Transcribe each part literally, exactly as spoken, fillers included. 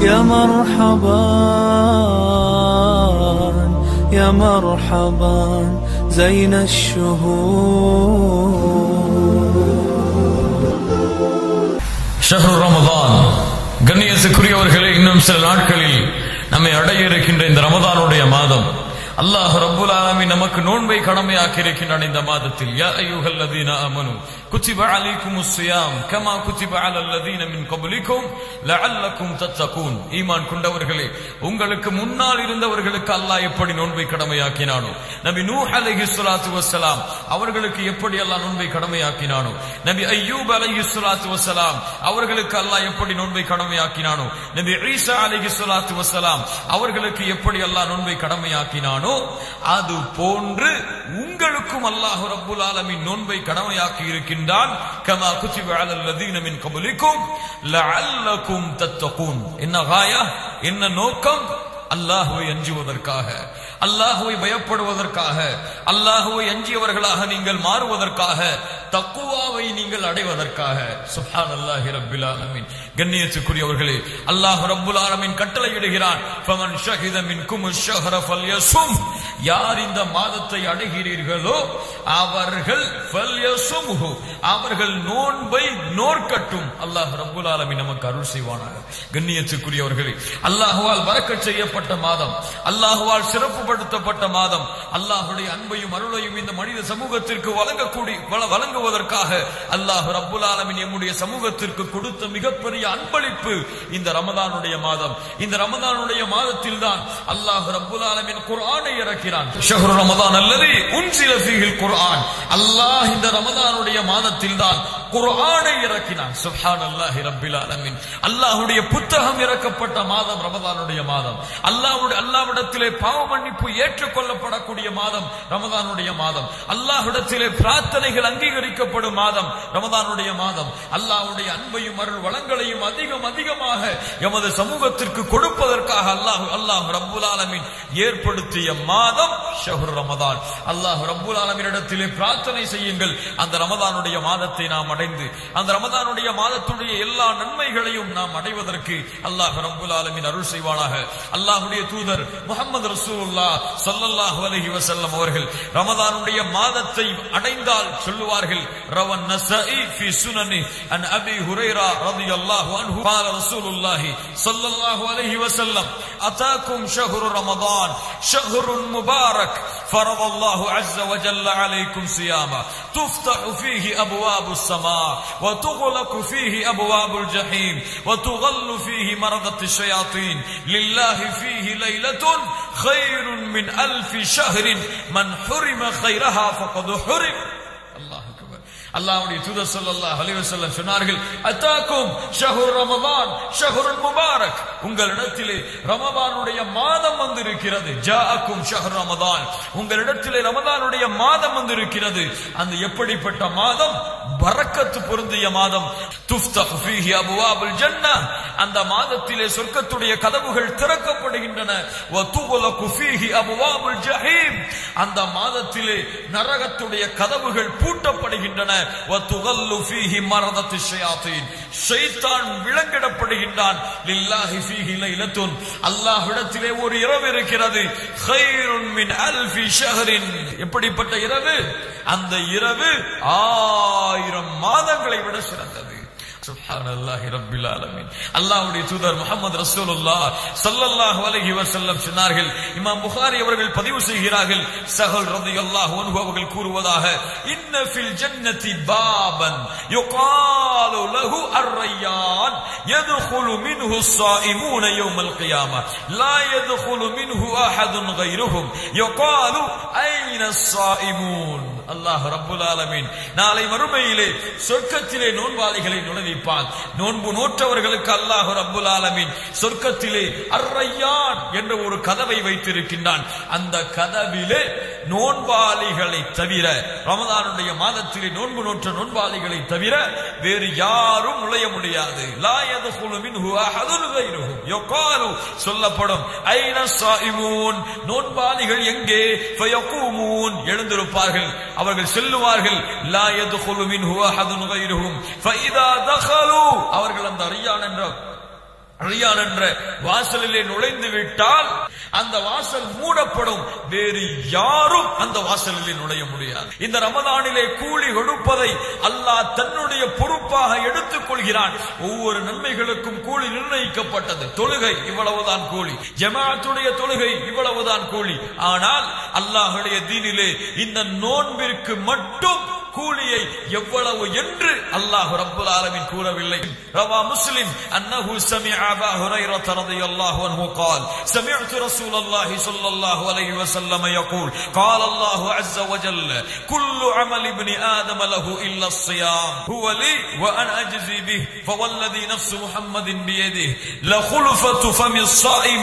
يا مرحبا يا مرحبا زين الشهور. ஷஹ்ரு ரமதான். கண்ணியத்துக்குரியவர்களே, இன்னும் சில நாட்களில் நம்மை அடைய இருக்கின்ற இந்த ரமதானுடைய மாதம் அல்லாஹ் ரப்புல் ஆலமீன் நமக்கு நோன்பை கடமையாக்கி இருக்கின்றான். இந்த மாதத்தில் யா அய்யுஹல்லதீன ஆமனு குத்திப அலைக்குமுஸ் ஸியாம் கமா குத்திப அலல்லதீன மின் கப்லிக்கும் லஅல்லக்கும் தத்தகூன். ஈமான் கொண்டவர்களே, உங்களுக்கு முன்னால் இருந்தவர்களுக்கு அல்லாஹ் எப்படி நோன்பை கடமையாக்கினானோ, நபி நூஹ் அலைஹிஸ்ஸலாத்து வஸ்ஸலாம் அவர்களுக்கு எப்படி அல்லாஹ் நோன்பை கடமையாக்கினானோ, நபி அய்யூப் அலைஹிஸ்ஸலாத்து வஸ்ஸலாம் அவர்களுக்கு அல்லாஹ் எப்படி நோன்பை கடமையாக்கினானோ, நபி ஈசா அலைஹிஸ்ஸலாத்து வஸ்ஸலாம் அவர்களுக்கு எப்படி அல்லாஹ் நோன்பை கடமையாக்கினானோ, அது போன்று உங்களுக்கும் அல்லாஹ் ரப்புல் ஆலமீன் நோன்பை கடமையாக்கி இருக்கின்றான். கமா குத்திப அலல்லதீன மின் கப்லிக்கும் லஅல்லக்கும் தத்தகூன். என்ன காயா, என்ன நோக்கம்? அல்லாஹ்வை அஞ்சுவதற்காக, அல்லாஹ்வை பயப்படுவதற்காக, அல்லாஹ்வை அஞ்சியவர்களாக நீங்கள் மாறுவதற்காக, தக்குவாவை நீங்கள் அடைவதற்காக. சுப்ஹானல்லாஹி ரப்பில் ஆலமீன். கண்ணியத்துக்குரியவர்களே, அல்லாஹ் ரப்புல் ஆலமீன் கட்டளையிடுகிறான், ஃபமன் ஷஹித மின்கும் அஷ்-ஷஹ்ர ஃபல்யஸும். யார் இந்த மாதத்தை அடைகிறீர்களோ அவர்கள் ஃபல்யஸும்ஹு, அவர்கள் நோன்பை நோற்கட்டும். அல்லாஹ் ரப்புல் ஆலமீன் நமக்கு அருள் செய்வானாக. கண்ணியத்துக்குரியவர்களே, அல்லாஹ்வால் பரக்கத் செய்யப்பட்ட மாதம், அல்லாஹ்வால் சிறப்புப்படுத்தப்பட்ட மாதம், அல்லாஹ்வுடைய அன்பையும் அருளையும் இந்த மனித சமூகத்திற்கு வழங்கக்கூடிய வழங்குவதற்காக அல்லாஹ் ரப்புல் ஆலமீன் நம்முடைய சமூகத்திற்கு கொடுத்த மிகப்பெரிய அன்பளிப்பு இந்த ரமதானுடைய மாதம். இந்த ரமதானுடைய மாதத்தில் தான் அல்லாஹ் ரப்புல் ஆலமீன் குர்ஆனை இறக்கிறான். ஷஹ்ரு ரமதான் அல்லதி உன்சில ஃபீஹில் குர்ஆன். அல்லாஹ் இந்த ரமதானுடைய மாதத்தில் தான் குர்ஆனை இறக்கினான். சுப்ஹானல்லாஹி ரப்பில் ஆலமீன். அல்லாஹ்வுடைய புத்தகம் இறக்கப்பட்ட மாதம் ரமதானுடைய மாதம். அல்லாஹ்வுடைய அல்லாஹ்விடத்திலே பாவ மன்னிப்பு ஏற்றுக்கொள்ளப்படக்கூடிய மாதம் ரமதானுடைய மாதம். அல்லாஹ்விடத்திலே பிரார்த்தனைகள் அங்கீகரிக்கப்படும் மாதம் ரமதானுடைய மாதம். அல்லாஹ்வுடைய அன்பையும் அருள் வளங்களையும் அதிகம் அதிகமாக எமது சமூகத்திற்கு கொடுப்பதற்காக அல்லாஹ் அல்லாஹ் ரப்புல் ஆலமீன் ஏற்படுத்திய மாதம் ஷஹ்ரு ரமதான். அல்லாஹ் ரப்புல் ஆலமீனிடத்திலே பிரார்த்தனை செய்யுங்கள், அந்த ரமதானுடைய மாதத்தை நாம் அடைந்து அந்த ரமதானுடைய மாதத்துடைய எல்லா நன்மைகளையும் நாம் அடைவதற்கு அல்லாஹ் ரப்புல் ஆலமீன் அருள் செய்வானாக. அல்லாஹ்வுடைய தூதர் முஹம்மது ரசூலுல்லாஹ் ஸல்லல்லாஹு அலைஹி வஸல்லம் அவர்கள் ரமதானுடைய மாதத்தை அடைந்தால் சொல்லுவார்கள், ரவன் நஸாஇ ஃபீ சுனனி அன் அபி ஹுரைரா ரலியல்லாஹு அன்ஹு قال رسول الله صلى الله عليه وسلم أتاكم شهر رمضان شهر مبارك فرض الله عز وجل عليكم صياما تفتح فيه أبواب السماء وتغلق فيه أبواب الجحيم وتغل فيه مرضة الشياطين لله فيه ليلة خير من ألف شهر من حرم خيرها فقد حرم. الله أكبر. அல்லாஹ்வுடைய தூதர் ஸல்லல்லாஹு அலைஹி வஸல்லம் சொன்னார்கள், அத்தாக்கும் ஷஹ்ரு ரமதான் ஷஹ்ருல் முபாரக். உங்களிடத்திலே ரமதானுடைய மாதம் வந்திருக்கிறது. ஜாஅக்கும் ஷஹ்ரு ரமதான், உங்களிடத்திலே ரமதானுடைய மாதம் வந்திருக்கிறது. அந்த எப்படிப்பட்ட மாதம்? பரக்கத்து பொருந்திய மாதம். துஃப்தஹு ஃபீஹி அபுவாபுல் ஜன்னah, அந்த மாதத்திலே சொர்க்கத்துடைய கதவுகள் திறக்கப்படுகின்றன. வ துக்லகு ஃபீஹி அபுவாபுல் ஜஹீம், அந்த மாதத்திலே நரகத்துடைய கதவுகள் பூட்டப்படுகின்றன. வ துகல்லு ஃபீஹி மரதத்து ஷயாத்தீன், ஷைத்தான் விலங்கிடப்படுகின்றான். லில்லாஹி ஃபீஹி லைலத்துன், அல்லாஹ்விடத்திலே ஒரு இரவு இருக்கிறது. கைருன் மின் அல்ஃபி ஷஹரின், எப்படிப்பட்ட இரவு? அந்த இரவு ஆயிரம் மாதங்களை விட சிறந்தது. சுப்ஹானல்லாஹி ரப்பில் ஆலமீன். அல்லாஹ்வுடைய தூதர் முஹம்மது ரசூலுல்லாஹ் ஸல்லல்லாஹு அலைஹி வஸல்லம் சொன்னார்கள், இமாம் புகாரி அவர்கள் பதிவு செய்கிறார்கள், ஸஹல் ரலியல்லாஹு அன்ஹு அவர்கள் கூறுவதாக, இன்ன ஃபில் ஜன்னதி பாபன் யுகாலு லஹு அர்-ரையான் யதுகுலு மின்ஹு ஸாயிமூன யௌமல் கியாமah லா யதுகுலு மின்ஹு அஹதுன் கைருஹும் யுகாலு ஐன ஸாயிமூன். அல்லாஹ் ரப்புல் ஆலமீன் நாளை மறுமையிலே சொர்க்கத்திலே நோன்பாளிகளை நுழைவிப்பான். நோன்பு நோற்றவர்களுக்கு அல்லாஹ் ரப்புல் ஆலமீன் சொர்க்கத்திலே அர்-ரையான் என்ற ஒரு கதவை வைத்திருக்கின்றான். அந்த கதவிலே நோன்பாளிகளை தவிர, ரமதானுடைய மாதத்திலே நோன்பு நோற்ற நோன்பாளிகளை தவிர வேறு யாரும் நுழைய முடியாது. லா யதுகுலு மின்ஹு அஹதுன் கைருஹும் யகாலு, சொல்லப்படும், ஐன ஸாயிமூன், நோன்பாளிகள் எங்கே? ஃபயகூமூன், எழுந்திருப்பார்கள், அவர்கள் செல்லுவார்கள். லா யதுகுலு மின்ஹு அஹதுன் கைருஹும் ஃபஇதா தகலு, அவர்கள் அந்த ரையான் என்ற ரியான் என்ற வாசலிலே நுழைந்து விட்டால் அந்த வாசல் மூடப்படும், வேறு யாரும் அந்த வாசலிலே நுழைய முடியாது. இந்த ரமதானிலே கூலி கொடுப்பதை அல்லாஹ் தன்னுடைய பொறுப்பாக எடுத்துக் கொள்கிறான். ஒவ்வொரு நன்மைகளுக்கும் கூலி நிர்ணயிக்கப்பட்டது. தொழுகை இவ்வளவுதான் கூலி, ஜமாஅத்துடைய தொழுகை இவ்வளவுதான் கூலி. ஆனால் அல்லாஹ்வுடைய தீனிலே இந்த நோன்பிற்கு மட்டும் கூலியை எவ்வளவு என்று அல்லாஹ் ரப்பல் ஆலமீன் கூறவில்லை. ரவா முஸ்லிம் அன்னஹு சமிஅ அபா ஹுரைரா ரலியல்லாஹு அன்ஹு قال سمعت رسول الله صلى الله عليه وسلم يقول قال الله عز وجل كل عمل ابن آدم له إلا الصيام هو لي وأنا أجزي به فوالذي نفس محمد بيده لخلفة فم الصائم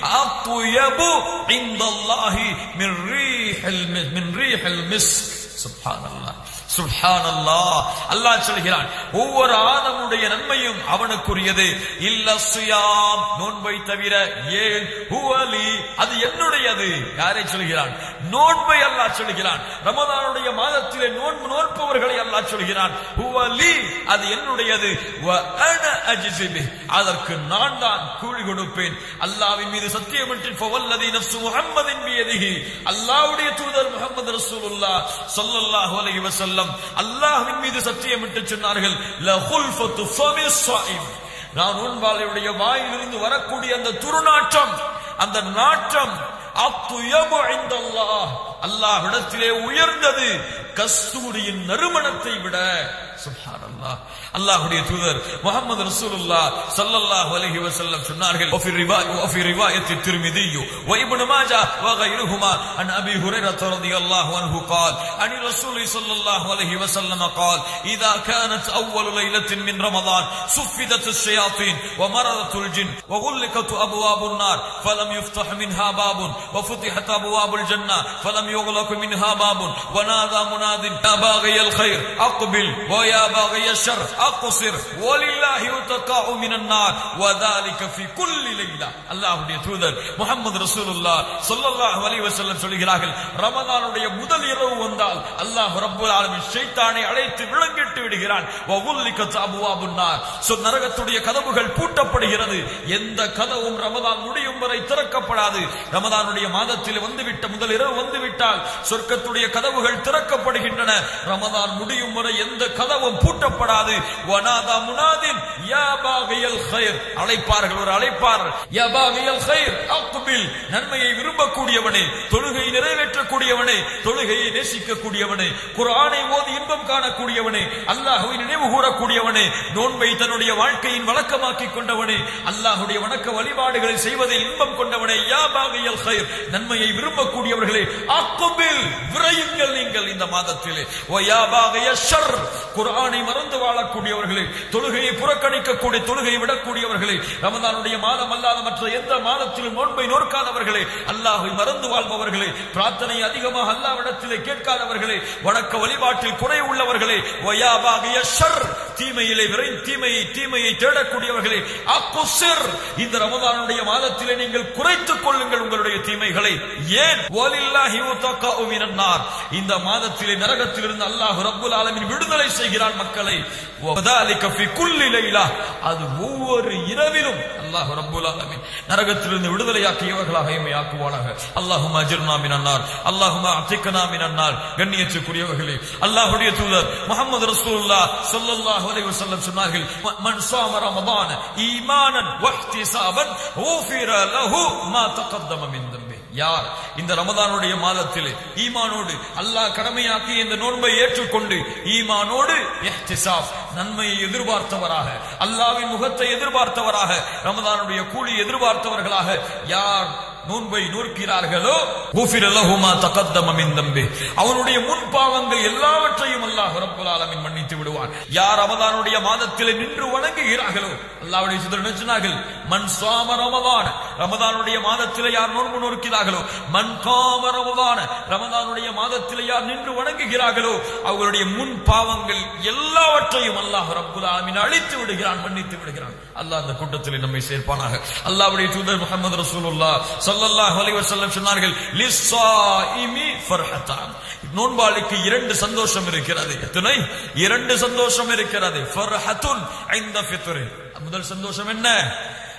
أطيب عند الله من ريح من ريح المسك. سبحان الله சுப்ஹானல்லாஹ். அல்லாஹ் சொல்கிறான், ஒவ்வொரு ஆதமுடைய நன்மையும் அவனுக்குரியது. இல்ல சியாம், நோன்பை தவிர. ஏன்? ஹுவலி, அது என்னுடையது. யாரை சொல்கிறான்? நோன்பை அல்லாஹ் சொல்கிறான். ரமதானுடைய மாதத்திலே நோன்பு நோற்பவர்களை அல்லாஹ் சொல்கிறான். ஹுவலி, அது என்னுடையது. வ அன அஜ்ஸி பிஹ், அதற்கு நான் தான் கூலி கொடுப்பேன். அல்லாஹ்வின் மீது சத்தியமிட்டு ஃபவல்லதி நஃப்சு முஹம்மதின் பியதிஹி, அல்லாஹ்வுடைய தூதர் முஹம்மது ரசூலுல்லாஹ் ஸல்லல்லாஹு அலைஹி வஸல்லம் அல்லாஹ்வின் மீது சத்தியமிட்டு சொன்னார்கள், லகுல்ஃபத்து ஃபமிஸ் ஸாயிம், நான் நோன்பாளியுடைய வாயிலிருந்து வரக்கூடிய அந்த துர்நாற்றம், அந்த நாற்றம் அத்யபு இன்தல்லாஹ், அல்லாஹ்விடத்திலே உயர்ந்தது கஸ்தூரியின் நறுமணத்தை விட. சுப்ஹானல்லாஹ். அல்லாஹ்வுடைய தூதர் முஹம்மது ரசூலுல்லாஹ் ஸல்லல்லாஹு அலைஹி வஸல்லம் சொன்னார்கள், وفي روايه وفي روايه الترمذي وابن ماجه وغيرهما عن ابي هريره رضي الله عنه قال عن الرسول صلى الله عليه وسلم قال اذا كانت اول ليله من رمضان صفدت الشياطين ومرضت الجن وغلقت ابواب النار فلم يفتح منها باب وفتحت ابواب الجنه فلم يغلق منها باب ونادى مناد يا باغي الخير اقبل ويا باغي الشر اقصر ولله يتقاء من النار وذلك في كل ليله. அல்லாஹ்வுடைய தூதர் முஹம்மது ரசூலுல்லாஹ் ஸல்லல்லாஹு அலைஹி வஸல்லம் சொல்கிறார்கள், ரமதானுடைய முதல் இரவு வந்தால் அல்லாஹ் ரப்பல் ஆலமீன் ஷைத்தானை அழைத்து விளங்கிட்டு விடுகிறான். வகுல்லிகத் அபுவாபுன் நார், சோ நரகத்துடைய கதவுகள் பூட்டப்படுகிறது. எந்த கதவும் ரமதான் முடியும் வரை திறக்கப்படாது. ரமதானுடைய மாதத்தில் வந்துவிட்ட முதல் இரவு வந்துவிட்டால் சொர்க்கத்துடைய கதவுகள் திறக்கப்படுகின்றன. ரமதான் முடியும் வரை எந்த கதவும் பூட்டப்படாது. வனாதா முனாதின் யா பாகியல் கைர், அழைப்பார்கள், ஒரு அழைப்பார், யா பாகியல் கைர் அக்பில், நன்மையை விரும்பக்கூடியவனே, தொழுகையை நிறைவேற்றக்கூடியவனே, தொழுகையை நேசிக்கக்கூடியவனே, குர்ஆனை ஓதி இன்பம் காணக்கூடியவனே, அல்லாஹ்வை நினைவு கூறக்கூடியவனே, நோன்பை தன்னுடைய வாழ்க்கையின் வழக்கமாக்கிக் கொண்டவனே, அல்லாஹ்வுடைய வணக்க வழிபாடுகளை செய்வதில் இன்பம் கொண்டவனே, யா பாகியல் கைர், நன்மையை விரும்பக்கூடியவர்களே, அக்பில், விரையுங்கள் நீங்கள் இந்த மாதத்திலே. வ யா பாகிய ஷர், குர்ஆனை மறந்து வாழக்கூடியவர்களே, தொழுகையை புறக்கணிக்கக்கூடிய, தொழுகையை விடக்கூடியவர்களே, ரமதானுடைய மாதம் அல்லாத மற்ற எந்த மாதத்திலும் நோன்பை நோக்காதவர்களே, அல்லாஹ்வை மறந்து வாழ்பவர்களே, பிரார்த்தனை அதிகமாக அல்லாஹ்விடத்திலே கேட்காதவர்களே, வணக்க வழிபாட்டில் குறை உள்ளவர்களே, வயா பாகிய ஷர், தீமையிலே விரை தீமையை தீமையை தேடக்கூடியவர்களே, அக்குஸிர், இந்த ரமதானுடைய மாதத்திலே நீங்கள் குறைத்துக் கொள்ளுங்கள் உங்களுடைய தீமைகளை. ஏன்? வலில்லாஹி யுதகாஉ மினன் நார், இந்த மாதத்திலே நரகத்திலிருந்து அல்லாஹ் ரப்பல் ஆலமீன் விடுதலை செய்கிறான் மக்களை. வதாலிக ஃபி குல்லி லைலா, அது ஒவ்வொரு இரவிலும் அல்லாஹ் ரப்பல் ஆலமீன் நரகத்திலிருந்து விடுதலையாக்கியவர்களாக எம்மை ஆக்குவானாக. அல்லாஹும்ம அஜிர்னா மினன் நார், அல்லாஹும்ம அத்திக்னா மினன் நார். கண்ணியத்துக்குரியவர்களே, அல்லாஹ்வுடைய தூதர் முஹம்மது ரசூலுல்லாஹ் ஸல்லல்லாஹு அலைஹி வஸல்லம் சொன்னார்கள், மன் ஸாம ரமதான ஈமானன் வஹ்திஸாபன் ஊஃபிர லஹு மா தகத்தம மின் தம்பி, யார் இந்த ரமதானுடைய மாதத்திலே ஈமானோடு அல்லாஹ் கடமையாக்கிய இந்த நோன்பை ஏற்றுக்கொண்டு ஈமானோடு இஹ்திசாப், நன்மையை எதிர்பார்த்தவராக, அல்லாஹ்வின் முகத்தை எதிர்பார்த்தவராக, ரமதானுடைய கூலி எதிர்பார்த்தவர்களாக யார் நோன்பை நோக்கிறார்களோ, குஃபிர லஹு மா தகத்தம மின் தம்பி, அவனுடைய முன் பாவங்கள் எல்லாவற்றையும் அல்லாஹ் ரப்பல் ஆலமீன் மன்னித்து விடுவான். யார் ரமதானுடைய மாதத்திலே நின்று வணங்குகிறார்களோ, அல்லாஹ்வுடைய தூதர் சொன்னார்கள், மன் ஸாம ரமதான், ரமதானுடைய மாதத்திலே யார் நோன்பு நோக்கிறார்களோ, மன் காம ரமதான், ரமதானுடைய மாதத்திலே யார் நின்று வணங்குகிறார்களோ, அவர்களுடைய முன் பாவங்கள் எல்லாவற்றையும் அல்லாஹ் ரப்பல் ஆலமீன் அழித்து விடுகிறான், மன்னித்து விடுகிறான். அல்லாஹ் அந்த கூட்டத்திலே நம்மை சேர்ப்பானாக. அல்லாஹ்வுடைய தூதர் முஹம்மது ரசூலுல்லாஹ் ஸல்லல்லாஹு அலைஹி வஸல்லம் சொன்னார்கள், லிஸ்ஸாயிமி ஃபர்ஹதான், நோன்பாளிக்கு இரண்டு சந்தோஷம் இருக்கிறது. எத்தனை? இரண்டு சந்தோஷம் இருக்கிறது. ஃபர்ஹத்துன் இன்த ஃபித்ரி, முதல் சந்தோஷம் என்ன?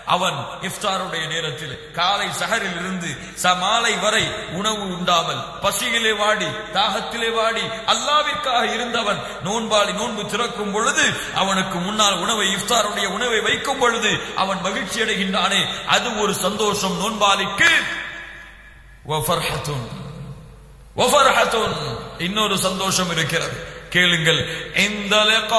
அவன் இஃப்தாருடைய நேரத்தில் காலை சஹரில் இருந்து மாலை வரை உணவு உண்டாமல் பசியிலே வாடி தாகத்திலே வாடி அல்லாஹ்விற்காக இருந்தவன் நோன்பாளி நோன்பு திறக்கும் பொழுது அவனுக்கு முன்னால் உணவை இஃப்தாருடைய உணவை வைக்கும் பொழுது அவன் மகிழ்ச்சி அடைகின்றானே, அது ஒரு சந்தோஷம் நோன்பாளிக்கு. இன்னொரு சந்தோஷம் இருக்கிறது, கேளுங்கள். இந்த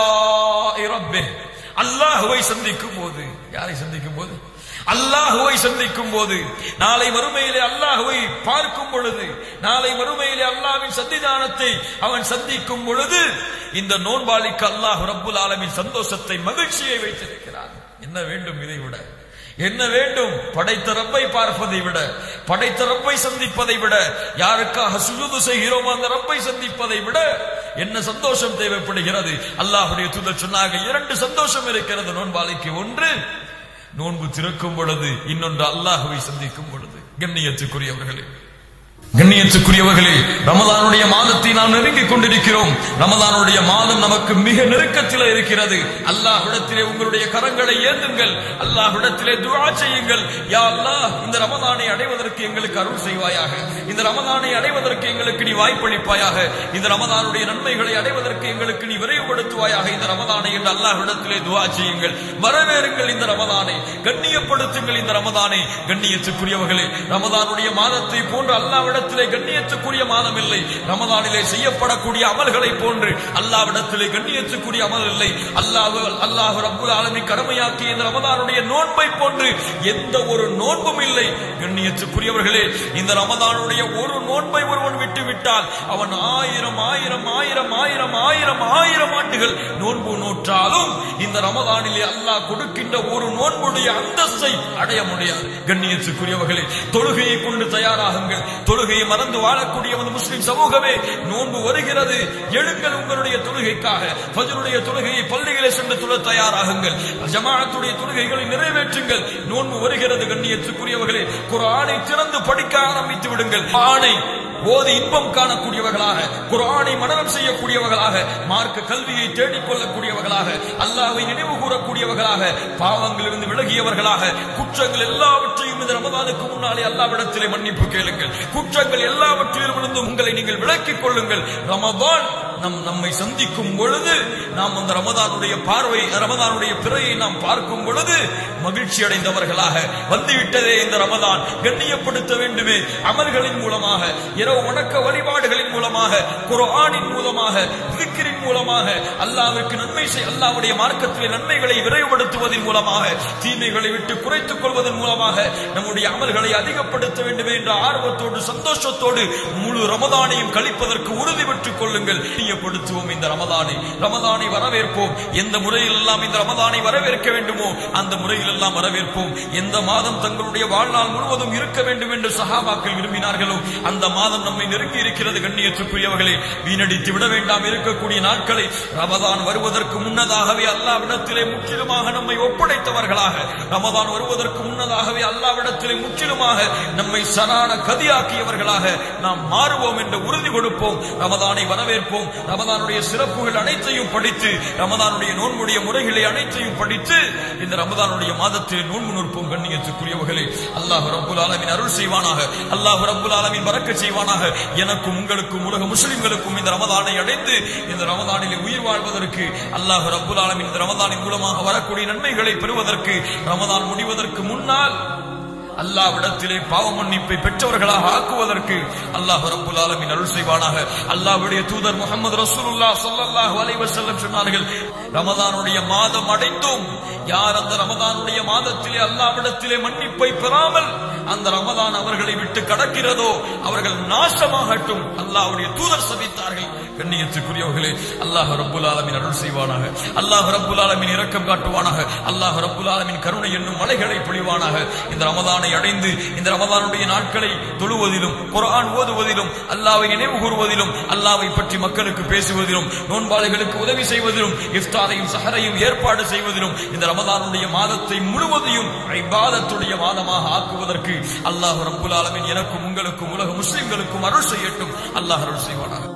அல்லாஹ்வை சந்திக்கும் போது, யாரை சந்திக்கும் போது? அல்லாஹ்வை சந்திக்கும் போது, நாளை மறுமையிலே அல்லாஹ்வை பார்க்கும் பொழுது, நாளை மறுமையிலே அல்லாஹ்வின் சன்னிதானத்தை அவன் சந்திக்கும் பொழுது, இந்த நோன்பாளிக்கு அல்லாஹ் ரப்புல் ஆலமீன் சந்தோஷத்தை மகிழ்ச்சியை வைத்திருக்கிறார். என்ன வேண்டும் இதை விட? என்ன வேண்டும்? படைத்த ரப்பை பார்ப்பதை விட, படைத்த ரப்பை சந்திப்பதை விட, யாருக்காக சுஜூது செய்கிறோம் அந்த ரப்பை சந்திப்பதை விட என்ன சந்தோஷம் தேவைப்படுகிறது? அல்லாஹ்வுடைய தூதர் சொன்னாங்க, இரண்டு சந்தோஷம் இருக்கிறது நோன்பாளிக்கு. ஒன்று நோன்பு திறக்கும் பொழுது, இன்னொன்று அல்லாஹ்வை சந்திக்கும் பொழுது. கண்ணியத்துக்குரியவர்களே, கண்ணியத்துக்குரியவர்களே, ரமலானுடைய மாதத்தை நாம் நெருங்கிக் கொண்டிருக்கிறோம். ரமலானுடைய மாதம் நமக்கு மிக நெருக்கத்தில் இருக்கிறது. அல்லாஹ்விடத்திலே உங்களுடைய கரங்களை ஏந்துங்கள், அல்லாஹ்விடத்திலே துஆ செய்யுங்கள். யா அல்லாஹ், இந்த ரமலானை அடைவதற்கு எங்களுக்கு அருள் செய்வாயாக, இந்த ரமலானை அடைவதற்கு எங்களுக்கு நீ வாய்ப்பளிப்பாயாக, இந்த ரமலானுடைய நன்மைகளை அடைவதற்கு எங்களுக்கு நீ விரைவுபடுத்துவாயாக இந்த ரமலானை என்று அல்லாஹ்விடத்திலே துஆ செய்யுங்கள். வரவேறுங்கள் இந்த ரமலானை, கண்ணியப்படுத்துங்கள் இந்த ரமலானை. கண்ணியத்துக்குரியவர்களே, ரமலானுடைய மாதத்தை போன்று அல்லாஹ் கண்ணியத்துக்குரிய மாதம் இல்லை. ரமலானிலே செய்யப்படக்கூடிய அமல்களை போன்று அல்லாஹ்விடத்திலே கண்ணியத்துக்குரிய அமல் இல்லை. அல்லாஹ் அல்லாஹ் ரப்புல் ஆலமீன் கடமையாக்கிய இந்த ரமலானுடைய நோன்பை போன்று எந்த ஒரு நோன்பும் இல்லை. கண்ணியத்துக்குரியவர்களே, இந்த ரமலானுடைய ஒரு நோன்பை ஒருவன் விட்டுவிட்டால் அவன் ஆயிரம் ஆயிரம் ஆயிரம் ஆயிரம் ஆயிரம் ஆயிரம் ஆண்டுகள் நோன்பு நோற்றாலும் இந்த ரமலானிலே அல்லாஹ் கொடுக்கின்ற ஒரு நோன்புடைய அந்தஸ்தை அடைய முடியாது. கண்ணியத்துக்குரியவர்களே, தொழுகையை கொண்டு தயாராகுங்கள். தொழுகையை மறந்து வாழக்கூடிய முஸ்லிம் சமூகமே, நோன்பு வருகிறது, எழுங்கள் உங்களுடைய தொழுகைக்காக. ஃபஜ்ருடைய தொழுகையை பள்ளிகளை சென்று தொழ தயாராகுங்கள். ஜமாஅத்துடைய தொழுகைகளை நிறைவேற்றுங்கள். நோன்பு வருகிறது. கண்ணியத்துக்குரியவர்களே, குர்ஆனை திறந்து படிக்க ஆரம்பித்து விடுங்கள். ஆணை ஓதி இன்பம் காணக்கூடியவர்களாக, குர்ஆனை மனனம் செய்யக்கூடியவர்களாக, மார்க்க கல்வியை தேடிக் கொள்ளக்கூடியவர்களாக, அல்லாஹ்வை நினைவு கூறக்கூடியவர்களாக, பாவங்களிலிருந்து விலகியவர்களாக, குற்றங்கள் எல்லாவற்றையும் இந்த ரமலானுக்கு முன்னாலே அல்லாஹ்விடத்திலே மன்னிப்பு கேளுங்கள். குற்றங்கள் எல்லாவற்றிலிருந்து உங்களை நீங்கள் விலக்கிக் கொள்ளுங்கள். ரமலான் நம் நம்மை சந்திக்கும் பொழுது, நாம் அந்த ரமலானுடைய பார்வை, ரமலானுடைய பிறையை நாம் பார்க்கும் பொழுது மகிழ்ச்சி அடைந்தவர்களாக, வந்துவிட்டதே இந்த ரமலான், கண்ணியப்படுத்த வேண்டுமே, அமல்களின் மூலமாக, இரவு வணக்க வழிபாடுகளின் மூலமாக, குர்ஆனின் மூலமாக, திக்ரின் மூலமாக, அல்லாஹ்வுக்கு நன்மை செய், அல்லாஹ்வுடைய மார்க்கத்திலே நன்மைகளை விரைவுபடுத்துவதன் மூலமாக, தீமைகளை விட்டு குறைத்துக் கொள்வதன் மூலமாக நம்முடைய அமல்களை அதிகப்படுத்த வேண்டுமே என்ற ஆர்வத்தோடு சந்தோஷத்தோடு முழு ரமலானையும் கழிப்பதற்கு உறுதி பெற்றுக் கொள்ளுங்கள். படுத்துவோம் இந்த ரமலானை, ரமலானை வரவேற்போம். எந்த முறையில் எல்லாம் இந்த ரமலானை வரவேற்க வேண்டுமோ அந்த முறையில் எல்லாம் வரவேற்போம். எந்த மாதம் தங்களுடைய வாழ்நாள் முழுவதும் இருக்க வேண்டும் என்று சஹாபாக்கள் விரும்பினார்களோ அந்த மாதம் நம்மை நெருங்கி இருக்கிறது. கண்ணியத்துக்குரியவர்களே, வீணடித்து விட வேண்டாம் இருக்கக்கூடிய நாட்களை. ரமலான் வருவதற்கு முன்னதாகவே அல்லாஹ்விடத்திலே முற்றிலுமாக நம்மை ஒப்படைத்தவர்களாக, ரமலான் வருவதற்கு முன்னதாகவே அல்லாஹ்விடத்திலே முற்றிலுமாக நம்மை சரான கதியாக்கியவர்களாக நாம் மாறுவோம் என்று உறுதி கொடுப்போம். ரமலானை வரவேற்போம். ரமலானுடைய சிறப்புகள் அனைத்தையும் படித்து, ரமலானுடைய நோன்புடைய முறைகளை அனைத்தையும் படித்து இந்த ரமலானுடைய மாதத்தில் நோன்பு நோற்போம். கண்ணியத்துக்குரியவர்களே, அல்லாஹ் ரப்புல் ஆலமீன் அருள் செய்வானாக, அல்லாஹ் ரப்புல் ஆலமீன் பரக்கத் செய்வானாக. எனக்கும் உங்களுக்கும் உலக முஸ்லிம்களுக்கும் இந்த ரமலானை அடைந்து இந்த ரமலானிலே உயிர் வாழ்வதற்கு, அல்லாஹ் ரப்புல் ஆலமீன் இந்த ரமலானின் மூலமாக வரக்கூடிய நன்மைகளை பெறுவதற்கு, ரமலான் முடிவதற்கு முன்னால் அல்லாஹ்விடத்திலே பாவ மன்னிப்பை பெற்றவர்களாக ஆக்குவதற்கு அல்லாஹ் ரப்புல் ஆலமீன் அருள் செய்வானாக. அல்லாஹ்வுடைய தூதர் முஹம்மது ரசூலுல்லாஹ் ஸல்லல்லாஹு அலைஹி வஸல்லம் சொன்னார்கள், ரமலானுடைய மாதம் அடைந்தும் யார் அந்த ரமலானுடைய மாதத்திலே அல்லாஹ்விடத்திலே மன்னிப்பை பெறாமல் அந்த ரமலான் அவர்களை விட்டு கடக்கிறதோ அவர்கள் நாசமாகட்டும். அல்லாஹ்வுடைய தூதர் சபித்தார்கள். கண்ணியத்துக்குரியவர்களே, அல்லாஹ் ரப்புல் ஆலமீன் அருள் செய்வானாக, அல்லாஹ் ரப்புல் ஆலமீன் இரக்கம் காட்டுவானாக, அல்லாஹ் ரப்புல் ஆலமீன் கருணை என்னும் மலைகளை பொழிவானாக. இந்த ரமலானை அடைந்து இந்த ரமலானுடைய நாட்களை தொழுவதிலும், குர்ஆன் ஓதுவதிலும், அல்லாஹ்வை நினைவு கூறுவதிலும், அல்லாஹ்வை பற்றி மக்களுக்கு பேசுவதிலும், நோன்பாளிகளுக்கு உதவி செய்வதிலும், இஃப்தாரையும் சஹரையும் ஏற்பாடு செய்வதிலும், இந்த ரமலானுடைய மாதத்தை முழுவதையும் இபாதத்துடைய மாதமாக ஆக்குவதற்கு அல்லாஹ் ரப்புல் ஆலமீன் எனக்கும் உங்களுக்கும் உலக முஸ்லிம்களுக்கும் அருள் செய்யட்டும். அல்லாஹ் அருள் செய்வானாக.